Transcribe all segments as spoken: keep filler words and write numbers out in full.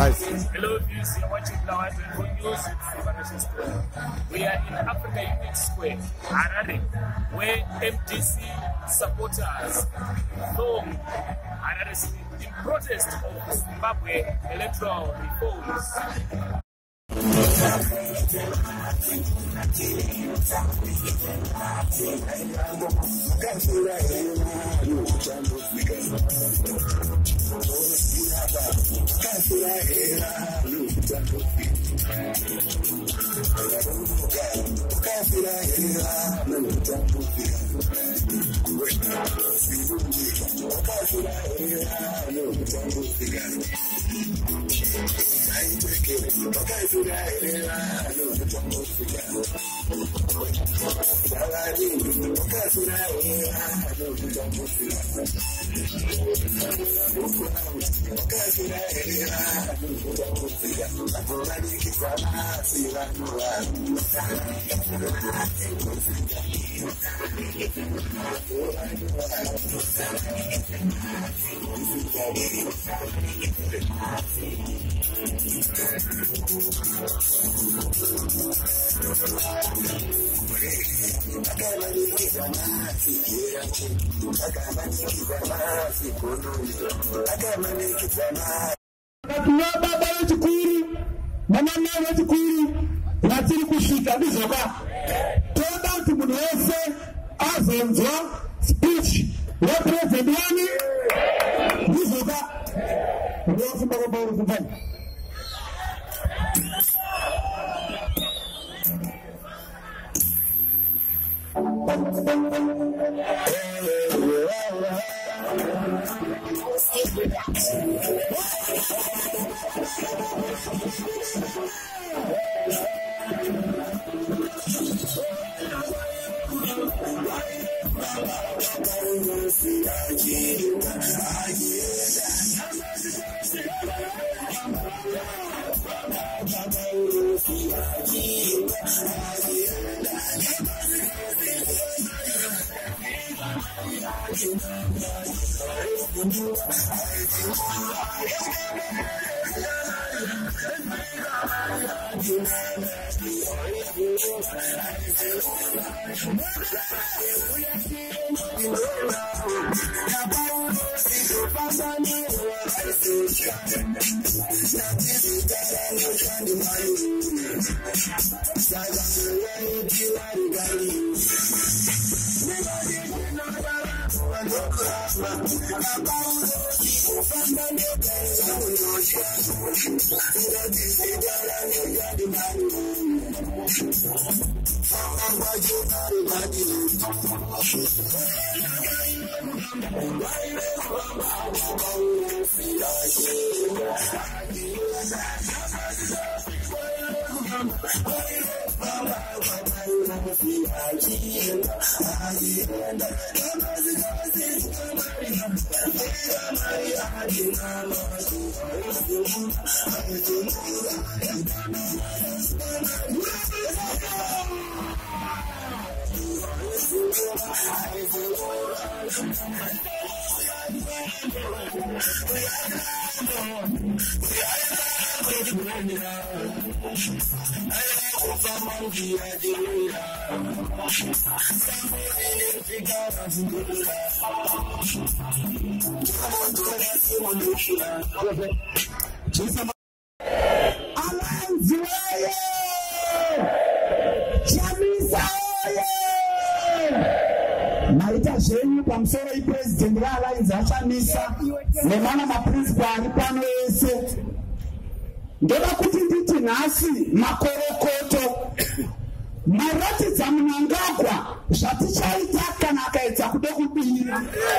Nice. Hello, viewers. You're watching now at Good News. It's We are in Africa Unit Square, Harare, where M D C supporters formed Harare in protest of Zimbabwe electoral reforms. Speech represent Maita zvenyu pamusoro ipresident realliance achamisa nemana maprinciple ari pano ese ndoda kuti nditi nhasi makorokoto maratidza Mnangagwa zvatichaita kana akaedza kude kudini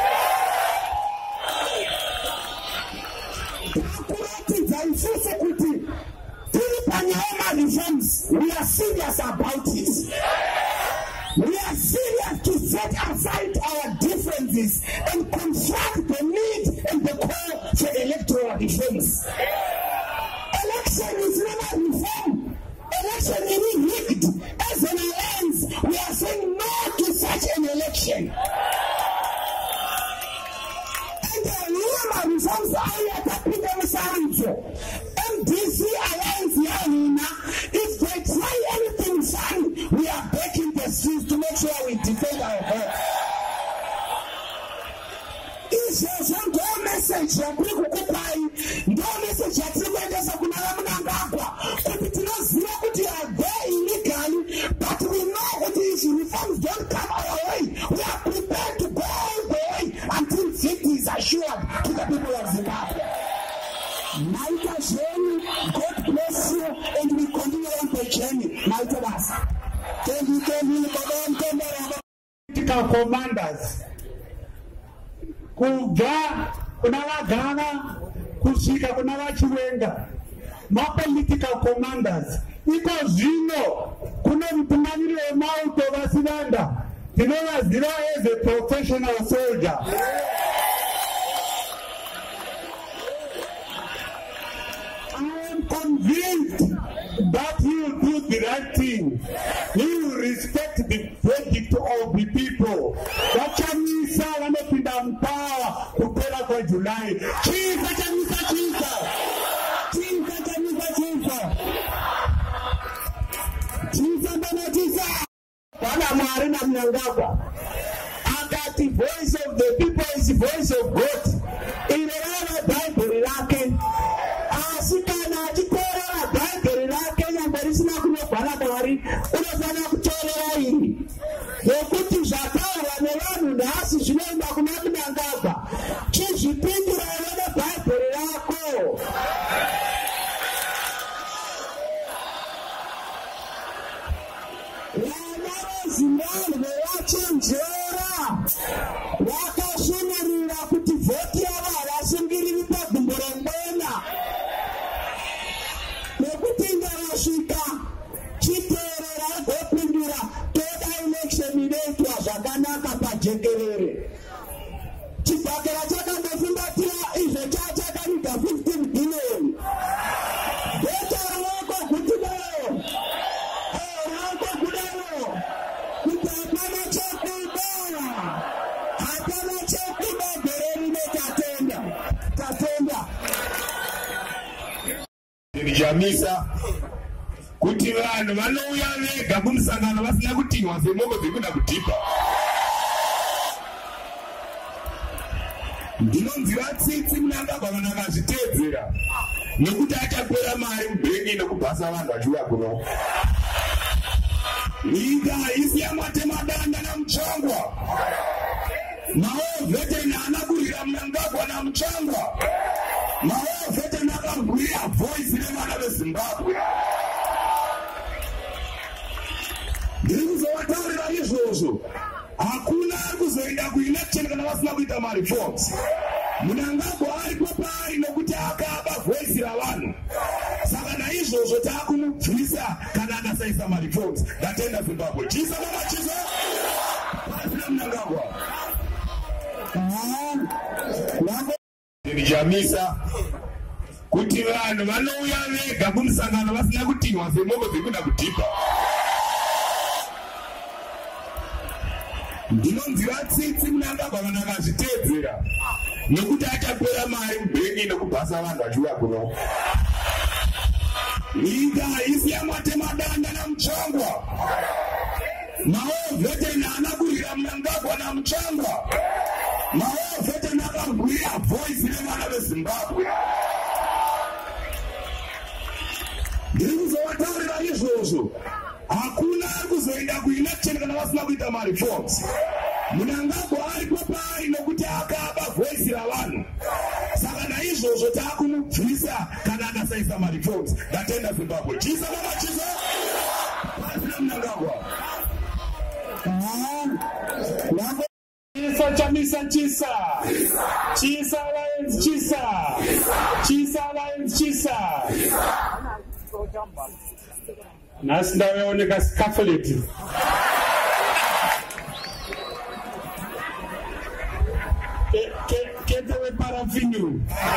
akuratidza isusu kuti tiri panyaya mareforms. We are serious about it. We are serious to set aside our differences and confront the need and the call for electoral reforms. Election is not a reform. Election is rigged. As an alliance, we are saying no to such an election. And the reforms are here to put them aside. M message yakuri kukupai ndo message yatiri kuendesa kuna Mnangagwa kuti tinoziva kuti are there illegally, but we know that if reforms don't come our way, we are prepared to go all the way until victory is assured to the people of Zimbabwe. Mighty journey, God bless you, and we continue on the journey. Mighty us. Thank you, thank you, political commanders. Kuga, kuna wagana, kusika, kuna wachiwenga. Ma political commanders. Iko zino, kuna mtumanile mauto wasilanda. Tinola zero as a professional soldier. I am convinced that he will do the right thing. He will respect the verdict of the people. Wachamisa wanapinda mpawa kupela kwa Julai. Chisa chamisa chisa. Chisa chamisa chisa. Chisa mbana chisa. Wana mwari na Mnangagwa. That the voice of the people is the voice of God. In the Bible lake. Asikana chikora Bible lake nyambari sina kunobhala bari. Unofana kutorera hii. Yokuti zvakao vanevanu nhasi zvinoenda kuna Mnangagwa. Chizvipindura vana Bible lako. Zimbabwe wachenjera wakashunurira kuti vhoti yavo havasungiriri pagumbo remwena nekuti ndarasvika chiteerera agopindura toda election inoitwa zvakanaka pajekerere. Chibhakera chakandofungatira izvo chachakanyika fifteen billion. Beta ruoko kuti dayo ruoko kudayo kuti hapana chekuda hapana chekuda gereri netatenda tatenda ndijamisa kuti vanhu vanouya vega kumusangano vasina kutinwa semombe dzekuda kudhipa. Ndinonzi vatsitsi Mnangagwa vanhu vakazviteedzera nekuti achapera mari mubhengi nekubhasa vanhu vachiuya kuno. Nyika haisi yamatemadanda namuchangwa. Maovheteni haana kurira Mnangagwa namuchangwa. Maovheteni akabwira voice revana veZimbabwe. Ndiri kuzovataurira izvozvo. Hakuna ari kuzoenda kuelection kana vasina kuita mareforms. Mnangagwa ari papai nokuti akaba voice ravanhu. Saka naizvozvo taakumubvisa kana akasaisa mareforms. Ndatenda Zimbabwe. Chisa mama chisa. Pasina Mnangagwa. Ndijamisa kuti vanhu vanouya vega kumusangano vasina kutinwa semombe dzekuda kudhipa. Ndinonzi vatsitsi Mnangagwa vanhu vakazviteedzera nekuti achapera mari mubhengi nekubhasa vanhu vachiuya kuno. Nyika haisi yamatemadanda namuchangwa. Maovheteni haana kurira Mnangagwa namuchangwa. Maovheteni akabwira voice revana veZimbabwe. Ndiri kuzovataurira izvozvo. Hakuna ari kuzoenda kuelection kana vasina kuita mareforms. Mnangagwa ari papai nokuti akaba voice ravanhu. Saka naizvozvo taakumubvisa kana akasaisa mareforms. Ndatenda Zimbabwe. Chisa mama chisa. Pasina Mnangagwa. Chisa chamisa chisa. Chisa Alliance chisa. Chisa Alliance chisa. Nasi ndaveoneka scaffolded. Kete weparafinu.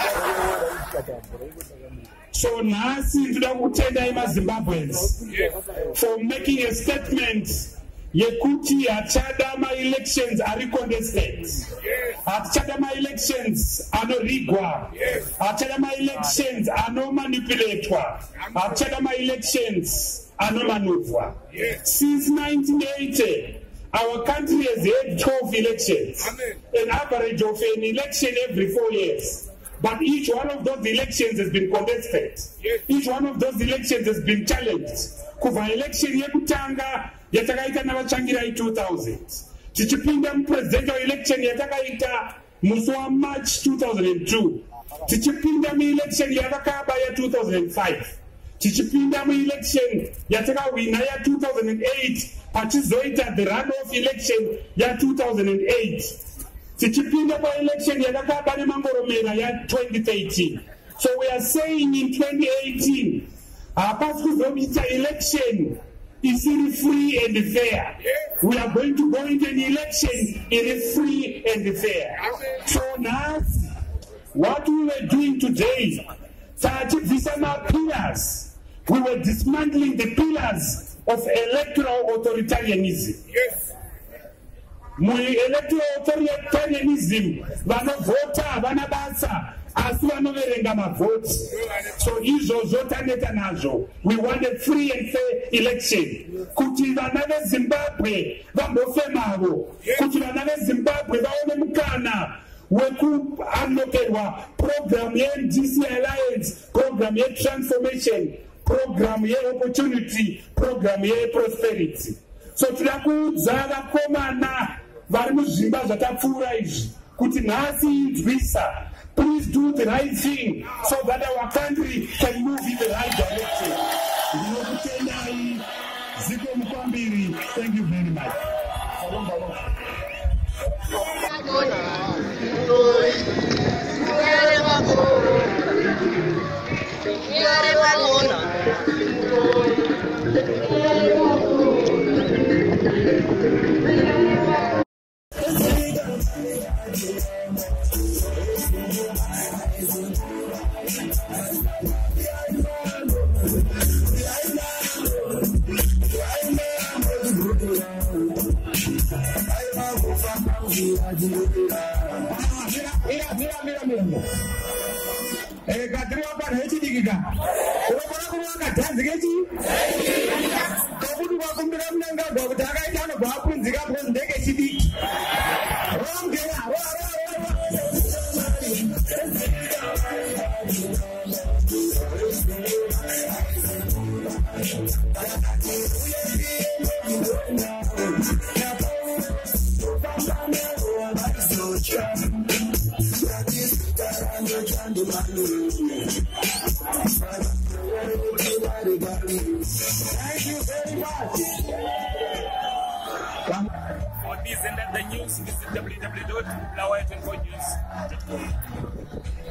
So nasi ndoda kutenda imaZimbabweans for making a statement yekuti hachada ma-elections ari contested. Hachada ma-elections anorigwa. Hachada ma-elections anomanipulatwa. Hachada ma-elections anomanuvwa. Since nineteen eighty, our country has had twelve elections. An average of an election every four years. But each one of those elections has been contested. Each one of those elections has been challenged. Kuva election yekutanga yatakaita navachangira in two thousand. Tichipinda presidential election yatakaita musi wa March two thousand two. Tichipinda mi election yatakaba ya two thousand five. Tichipinda mi election yatakawina ya two thousand eight. Pachizoita the runoff election ya two thousand eight. Tichipinda by election yatakaba ni mangoromera ya twenty thirteen. So we are saying in twenty eighteen, our passport election is free and fair. We are going to go into an election in a free and fair. So now, what we were doing today, pillars, we were dismantling the pillars of electoral authoritarianism. Yes. Electoral authoritarianism, vanovota, vanabasa, asi vanoverenga mavotes. So izvo zvotaneta nazvo. We want a free and fair election. Kuti vana veZimbabwe vambofemavo. Kuti vana veZimbabwe vaone mukana wekuamnokerwa program ye-M D C Alliance, program ye-transformation, program ye-opportunity, program ye-prosperity. So tirakuudza vakomana vari muzvimba zvatapfuura izvi kuti nhasi inzwisa. Please do the right thing so that our country can move in the right direction. Thank you very much. Mira, mira, mira, mira. Eh, Gadri apa heci digiga. Orang-orang kurang kadang segitu. Kau pun buat kumpulan nangga, bawa jaga itu, anak bawa pun jika pun dek sidi. Orang dia, orang Thank you very much. For this and that the news, visit w w w dot lawyer twenty four news dot com.